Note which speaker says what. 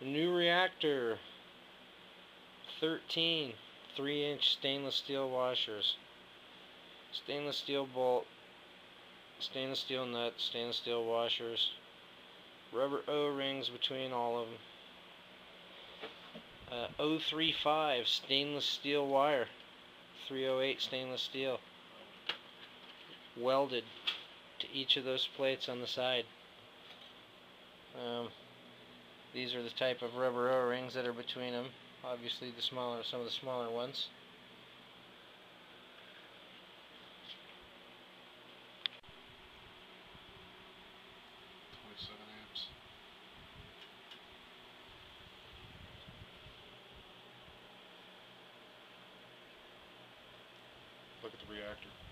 Speaker 1: New reactor. 13 3-inch stainless steel washers. Stainless steel bolt. Stainless steel nut. Stainless steel washers. Rubber O-rings between all of them. 035 stainless steel wire. 308 stainless steel. Welded to each of those plates on the side. These are the type of rubber O-rings that are between them. Obviously some of the smaller ones.
Speaker 2: Look at the reactor.